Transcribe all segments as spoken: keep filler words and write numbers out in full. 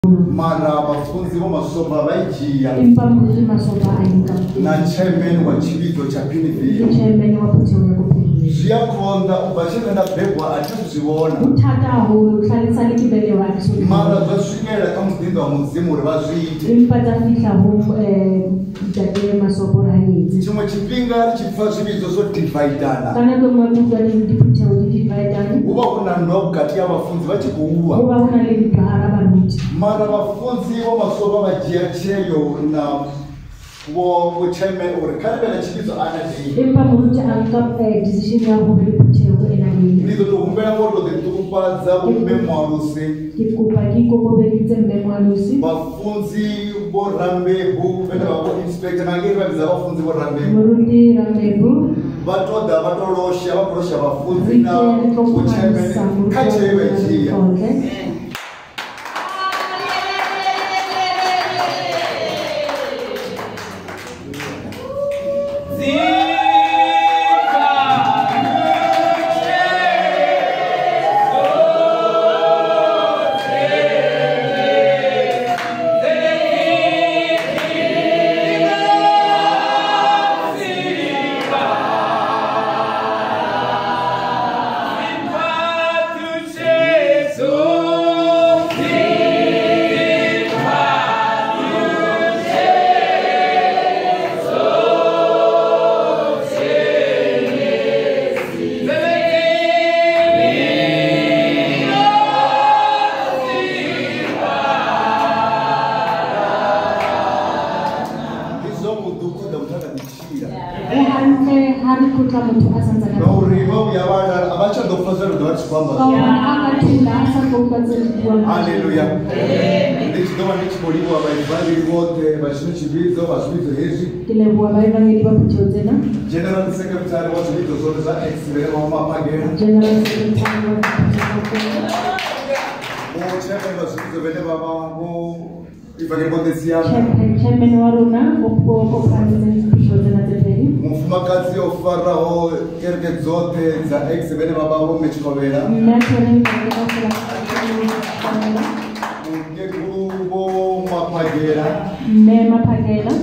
Mara abafunzi b'amasoba bayigiya Impamvu masoba ayinga. Na chairman wa chibizo cha P N V. Chairman wa kutewe kupili. Ziyakonda ubashaka na bebwa atuzibona. Utataho uhlalisana kibele wakhe. Mara zaswingela kamudindo muzimu rebazwite. Impata fihla ho eh dade masoba hayiti. Chimwe chipinga chipfa chibizo so dividana. Kana kwe mtu ali dipute o dividana. Uba kuna ndo kati y'abafunzi bakikuwa. Uba kuna le bihara bamuti. Mara abafunzi b'amasoba bagiye cyeyo na wo chairman or kalibela chibizo anati. Impa muti anga eh decision ya ho dipute o enani. Nizo tukumbera modo de tukupaza umemwarusi. Kikupa kiko kobelitse mmemwalusi. Bafunzi borambe bu benda babo inspector nangiri babiza bafunzi borambe. Murundi rambebu. Batoda batolosha bakolosha bafunzi na uchairman kachewe jiya. Okay. Hallelujah. Ndiki kama ndiki boliwa abayivali wote bashini chibizo basubizo hezi. Kile bwa bayivali baputozena. General Secretary wa chibizo zote za X-ray wa mapagera. General Secretary wa mapagera. Mo chairman basubizo bene baba mo ifanye bondesiana. Chairman wa rona opo opanze bishozena tepeli. Mufumakazi ofara ho kerke zote za X bene baba ho mechikobera. Mmetone Ngekubo mapagera. Me mapagera.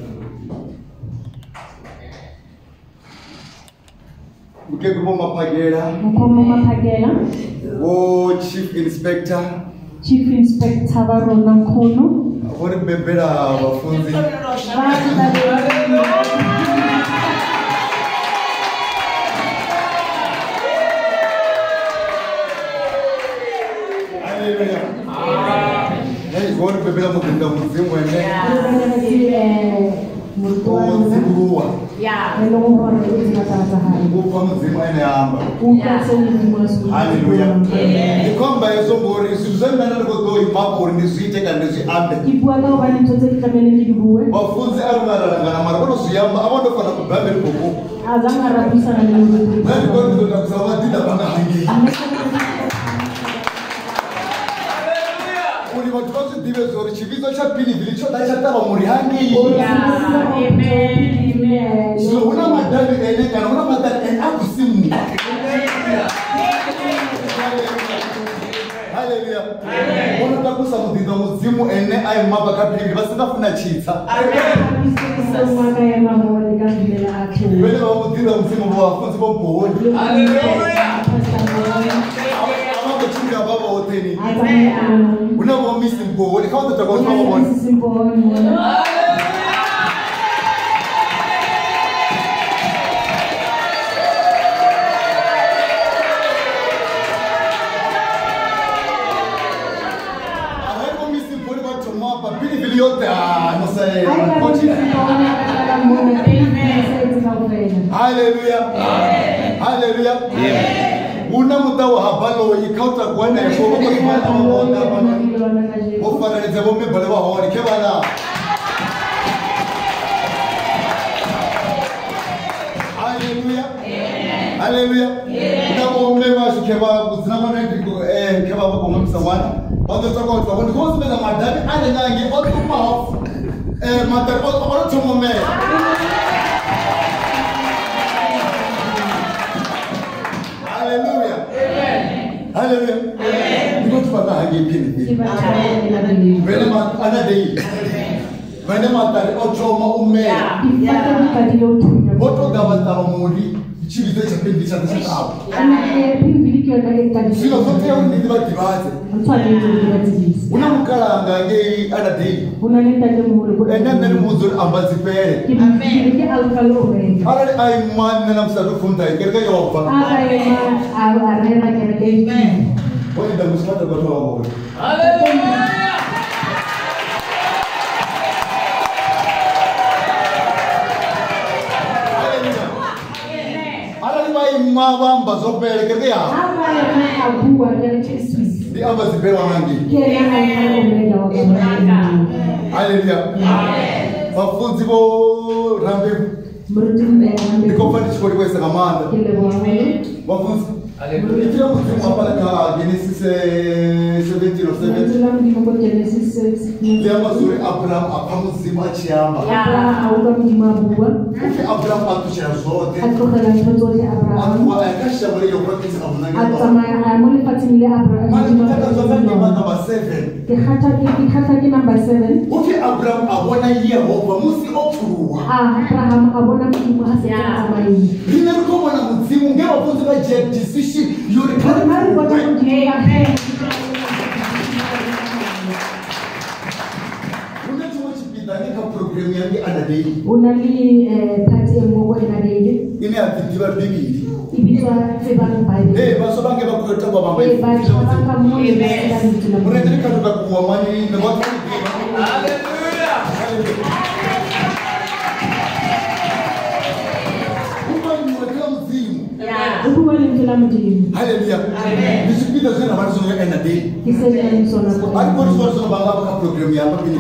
Ngekubo mapagera. Mkomo mapagera. O Chief Inspector. Chief Inspector wa rona Nkono. Wori bebera bafunzi. Hey, wori bebera mukunda muzimu ene. Murtuwa. Yeah. Hello, what is it that Upa muzimu ene amba. Upa so Hallelujah. Ikomba yeso ngori sizana ngodo imapo ndizite kandi ziambe. Kibwanga wali toze kitamene kibuwe. Bafunzi arungara ngana mara siyamba abando fana kubambere koko. Azanga rabisa na lulu. Nani kwa ndo takusawati da banga hangi. Uli watukoze dibe zori chibizo cha pili vilicho dacha taba muri hangi. Amen. Amen. So una madali ene kana una madali ene akusimu. Hallelujah. Amen. Ona takusa mudindo muzimu ene ayi mabaka pili basingafuna chitsa. Amen. Wele wa mudindo muzimu wa funzi bombohoni. Hallelujah. Amako chinga baba hoteni. Amen. Una wa misi mbohoni kama tutakuwa mbohoni. Hallelujah. Amen. Hallelujah. Amen. Una mutawa habalo ikauta kuana yako kwa kibana mabonda bana. Ofara ni zabo me bale wa hori kebana. Hallelujah. Amen. Hallelujah. Na bombe mashi keba kuzina mana ndiko eh keba bako ngomsa wana. Odo toko toko kwa ndiko zimeza madami ane nyangi odo ma eh matar odo tomo me. Hallelujah. Amen. Hallelujah. Amen. baka hangipini. Amen. Vele ma anadei. Vele ma tari ochoma ume. Boto gabata muli. Chibite chapindi chana chakao. Sino sote ya unidi batibaze. Una mukala ngange anadei. Ena nani muzuri ambazi pere. Amen. Arali ay man nana msadu funta kerga yopa. Amen. Wani da musmata kwa tuwa mwote. Hallelujah. Mawamba zopele kerja ya. Di amba zipera wangi. Haleluya. Mafunzi bo rambe. Ndiko fani chikoli kwa sakamanda. Mafunzi. Haleluya. Kila mtu hapa ka Genesis seventeen or seventeen. Dia mazuri Abraham akamuzima chiamba. Abraham atushia zote. Atwa akasha wale yokwakisa abunanga. Atama amuli fatimile Abraham. Mali mtaka zote number seven. Kihata kihata ki number seven. Uki Abraham abona Yehova musi otuwa. Abraham abona mtu hasa amaini. Rina ruko wana muzimu ngeba funzi ba jet decision yuri kali mari kwa kujia he. Program yangi anadei. Unali party mwogo inadei. Ine atitiva bibili. Ibitwa sebani Bible. Eh baso bange bakuleta kwa mama. Eh baso banga mmoja ndani tuna. Murendeka tukakuwa mani na watu. Hallelujah. Mungu ni mwekea mzimu. Yeah. Mungu ni mtula mjimu. Hallelujah. Amen. Nisipita zena bali zonga anadei. Kisema ni msona kwa. Ali kwa sababu banga baka program ya hapa bini.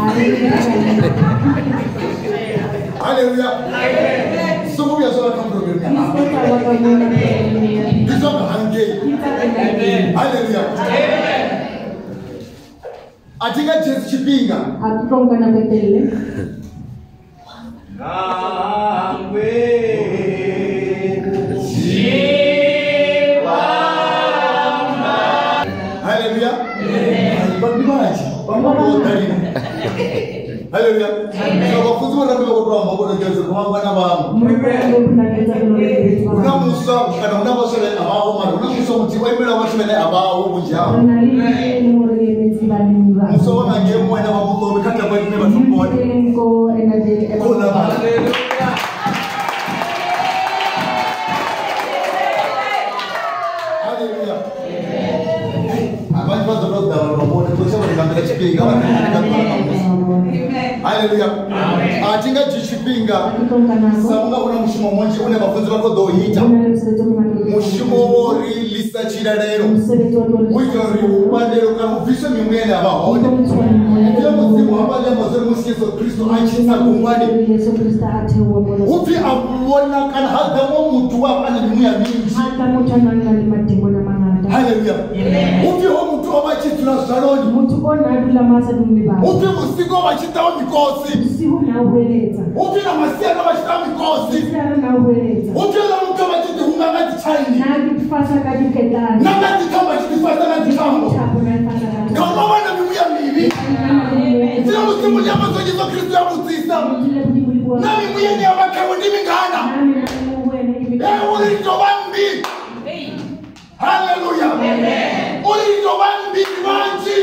Hallelujah. Amen. So we are so come program ya hapa. Kisoma hange. Hallelujah. Amen. Atinga Jesu chipinga. Akikonga na betele. Amen. Hallelujah. Amen. Hallelujah. So wafuzi wanaambia kwa mambo ya Yesu kwa wana wao. Una Musa kana una wasole abao mara una Musa mtiwa imela wasole abao bujao. Musa wana ngemo na mabuto bikata kwa nime batumboni. Kuna hallelujah. Hallelujah. Abanye bazo ndo dawa kwa kwa sababu ndio chipinga wana hallelujah. Amen. Atinga jishipinga. Samunga una mushimo mwanje une bafunzi bako dohita. Mushimo wori lista chirarero. Wijori ubandero kana ufise mimwene abahone. Kila muzimu habali amazuri musi Yesu Kristo achisa kumwani. Ufi abona kana hadamo mutu wapana mimuya mingi. Hallelujah. Ufi ho mutu wabachitu na saloni. Ufi musigo wabachita wa mikosi. Ufi na masia na wabachita wa mikosi. Ufi na mtu wabachita hunga ngati chaini. Na ngati kama chitifasa ngati kambo. Kama wana mimuya mibi. Sina musimu ni amazo Yesu Kristo ya musisa. Na mimuya ni amakawo ni mingana. Eh uli njobambi. Hallelujah. Amen. Uli njobambi wanchi.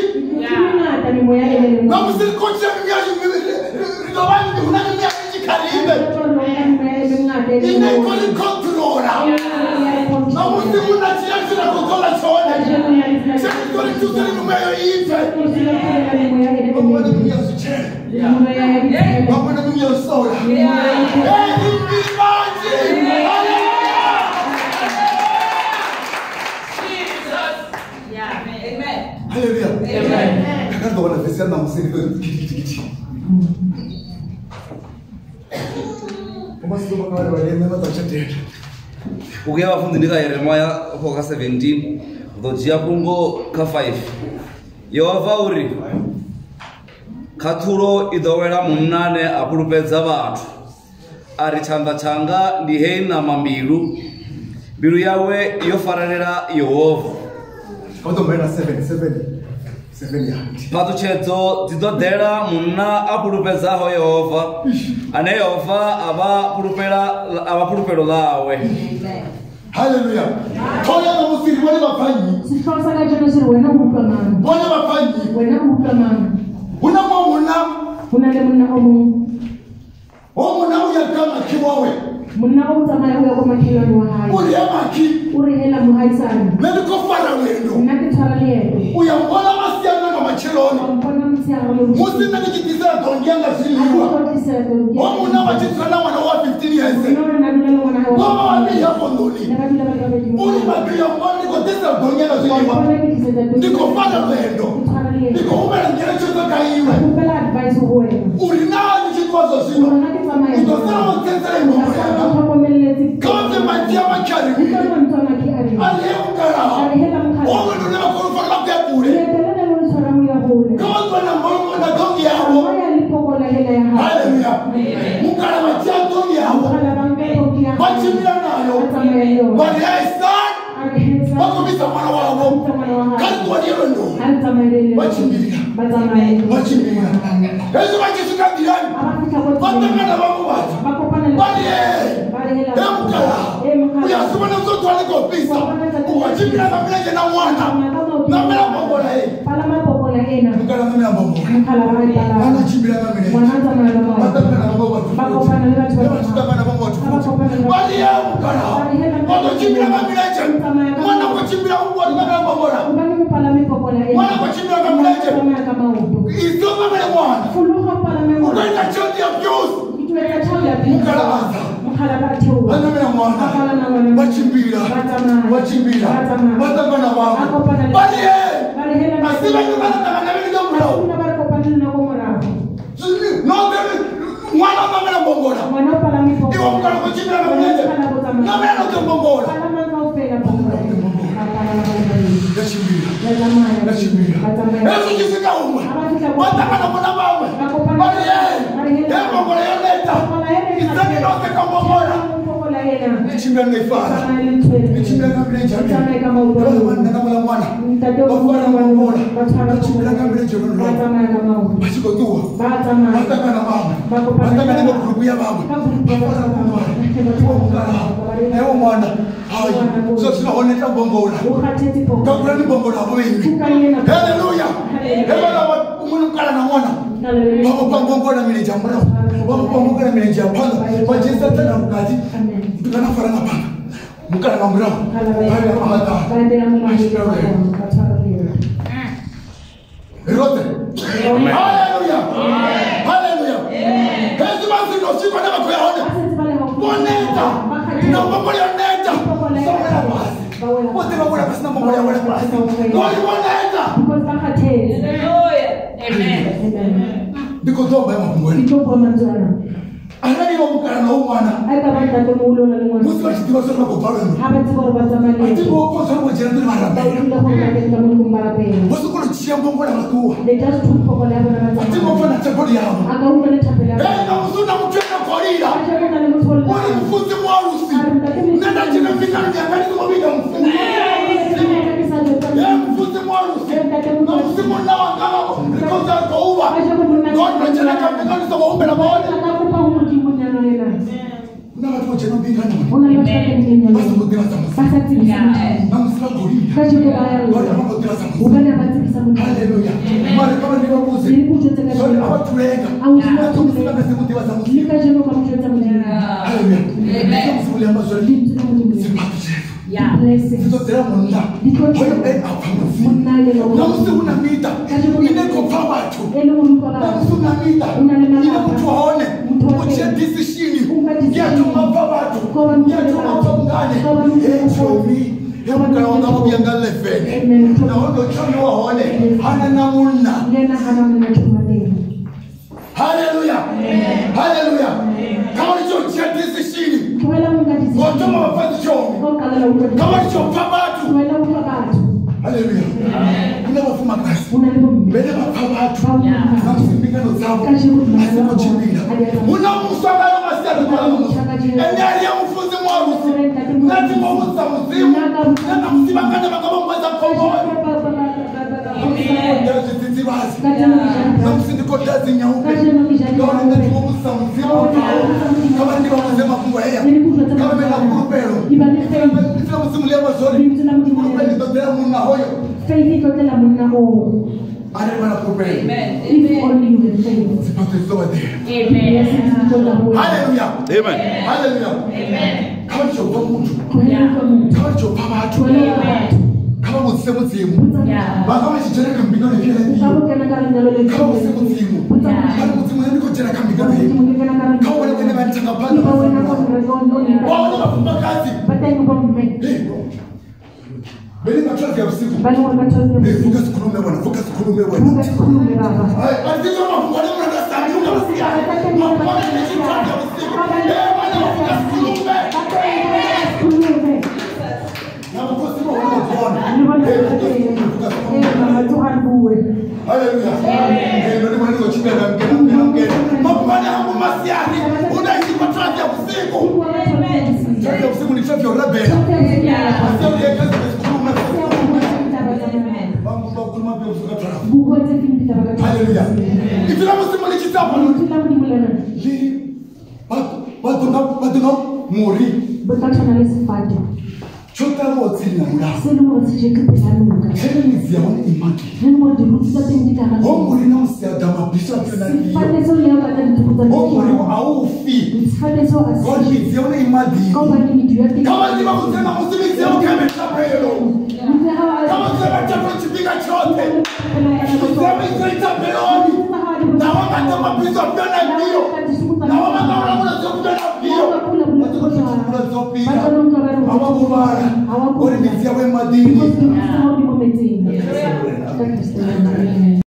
Na musili kocha miyaji njobambi unani miyaji karibe. Ine koli kontrola. Na musili unachiyaji na kutola chone. Sisi koli tusili numeyo ife. Mwana dunia suchene. Mwana dunia sola. Eh, ni wanchi. Hallelujah. Amen. Kando wana fesi na musiri kwa kiti. Kama sio kwa wale wale mema tachete. Ukiwa wafundi nika Yeremia hoka seventeen, dojia kungo ka five. Yehova uri. Katuro idowera munane apurupeza abantu. Ari changa changa ndihena mambiru. Biru yawe yofararera Yehova. Kama ndo mbena seven seven. seven yard. patuchedzo dzidodhera munna apulupezaho Yehova ane Yehova avapulupela avapulupelo lawe. Hallelujah. Toya na musiri wale bafanyi. Sifansa ka jona sir wena ukamana. Wale bafanyi. Wena ukamana. Una mwana. Una le munna omu. Omu na uya kama kiwawe. Munna o tsamaya go kwa makhelwane wa hae. Uri ya maki. Uri hela muhaisana. Nende ko fara wendo. Nna ke tshwara leeto. Uya mbona masiana na macheloni. Mpona mtsiago le. Musi na nikitisa dongianga ziliwa. Omu na wachitsana wana wa fifteen years. Mama wani hapo ndoni. Uri magia mbona niko tisa dongianga ziliwa. Niko fara wendo. Niko umela ngere choto kaiwe. Kupela advice uwe. Uri na nichitwazo zino. Utosera mtensere mwoya. Kama magia machari. Aliyemkara. Omu nuna kurufa labda kure. Kama tuna mbongo na dongi yao. Hallelujah. Mukara magia dongi yao. Bachimila nayo. Bali ya isan. Wako bisa mwana wao. Kali kwa diyo ndo. Bachimila. Bachimila. Yesu wachisuka dirani. Batakana wako watu. Bali ye. Emukara. Uyasumana mzoto waliko pisa. Uwachimila na mileje na mwana. Na mila mbogola ye. Mukara na mila mbogola. Wana chimila na mileje. Batakana wako watu. Batakana wako watu. Bali ye mukara. Wato chimila na mileje. Mwana kwa chimila wako na mila mbogola. Mwana kwa chimila na mileje. Isoma mele mwana. Ukaita choti ya views. Mukara waza. Wana mila mwana. Wachimbila. Wachimbila. Watakana wako. Bali ye. Asiba nyumana takana vili jambo. No there mwana mama mbongola. Iwa mukara kwa chimila na mileje. Na mila na mbongola. Yachimila. Yachimila. Yesu kisika umwe. Watakana mwana bawe. Bali ye. Ye mbongola yoneta. Isani note kambongola. Chimila naifara. Chimila kabileje. Wala mwana na mwana mwana. Wafara mbongola. Chimila kabileje. Bachiko tuwa. Watakana mama. Watakana ngo kurubuya baba. Wafara mbongola. Tuwa mukara. Ewo mwana. Hai. So sina honeta mbongola. Kakura ni mbongola wewe. Hallelujah. Ebala umuntu kala na mwana. Baba mbongola mile jambara. Baba mbongola mile jambara. Bajisa tena mukati. Tukana fara na baba. Mukala na mura. Bale amata. Bale amata. Erote. Hallelujah. Hallelujah. Yesu basi ndo siku na kwa yaona. Boneta. Na mbongola neta. Soma basi. Wote mbongola basi na mbongola wala basi. Ngoli boneta. Amen. Ndiko tomba ya mbongola. Ndiko kwa manzana. Anani wa mukara na umwana. Aika banda to mulo na mwana. Musi wa chitiwa soma kwa palo. Haba tiko ba zamani. Ati ko ko soma jera ndiri marabe. Ndio kwa ndio kwa mungu marabe. Wasu ko chia mbongola matuwa. They just took for wala bana. Ati ko fana chapoli yao. Akaunga na chapeli yao. Eh na msuna mtwena korira. Achana na mtwala. Wani mfuzi mwarusi. Nenda jina mfika ni akali kwa bida mfuzi. Eh mfuzi mwarusi. Na mfuzi mwana wangama. Nikoza kwa uwa. God mchana kama ni sawa umbe na bwana. Kuna watu wacha nobinga na wana basi mudira sana basi tibisana namsira gorilla kaje ko baya wana mudira sana ugana batibisa mu haleluya mara kama ni wabuze ni kuchote kaje so watu wenga au watu msima basi mudira sana ni kaje ko kama kuchote mu haleluya amen sibuli ambazo ni sipati ya bless it tera munda wewe eh apamuzi na msi unamita ine ko pamba tu na msi unamita ine mtu aone mche decision ya tumapa watu ya tumapa mngane echomi ya mkana wanga mubiangale fene na wando chono waone hana namuna hallelujah hallelujah kama nicho chia decision watoma wafati chomi kama nicho pamba watu hallelujah kuna wafuma kasi mbele wafama watu na msipingano zao asimo chimila una musanga na masiatu kwa musa ene alia mfuzi mwarusi nati mwarusa mzimu na msima kanda makama mweza komboe bazi. Kati mukijani. Namusindi kodazi nyaupe. Kati mukijani. Kama nenda tumubusa mzima. Kama ndio kusema kungo heya. Kama mena kurupelo. Nifuna musimulia mazori. Kurupelo ndotela muna hoyo. Faith itotela muna hoyo. Ale bana kurupelo. Amen. If only you will faith. Sipate soba there. Amen. Yes, itotela hoyo. Hallelujah. Amen. Hallelujah. Amen. Kama nichopa mtu. Kuhani Kama nichopa watu. Amen. Kama mutse muzimu. Yeah. Bakama chijere kambingano kile ndio. Kama kana kana ndalo le. Kama mutse muzimu. Kama mutse mwenye ko jera kambingano hivi. Kama wale wene banchanga panda. Wao wanafumba kazi. Batai kwa mme. Beli machozi ya usiku. Bali wakati Ni focus kulume bwana, focus kulume bwana. Mungu kulume baba. Hai, atizo mafungwa leo na sasa ndio unasikia. Mafungwa ni kitu cha usiku. Eh, bwana focus kulume. Kulume. Na mkosi wa unaona. Ni wale eh mama tuhabuwe. Haleluya. Eh, ndio mwana wa chini na mgeni na mgeni. Mafungwa hapo masiani. Unaishi kwa traffic ya usiku. Traffic ya usiku ni traffic ya rebel. Sio ile kazi ya kulume. Bangu ba kuluma pia usuka traffic. Bugo te kimpita baka. Haleluya. Ifila musimu ni kitabu. Kitabu ni mulana. Li batu batu na batu na muri. Bakacha na lesifati. Chota motsi na mura. Selu mo tsije kipela nuka. Heri ni zione imaki. Nani mo de rutsa tengita na. Ho muri na usia dama bishop na hiyo. Sifate so leo kata nitukuza. Ho muri au fi. Sifate so asi. God ni zione imadi. Kama ni juu yake. Kama ni kusema msimi zione kama chapelo. Mzee hawa. Kama sema chapelo chipiga chote. Sema hizo chapeloni. Na wama kama bishop na hiyo. Na wama kama unaweza kuona hiyo. Watu kula zopi. Hawa mubara. Ori mizia we madini.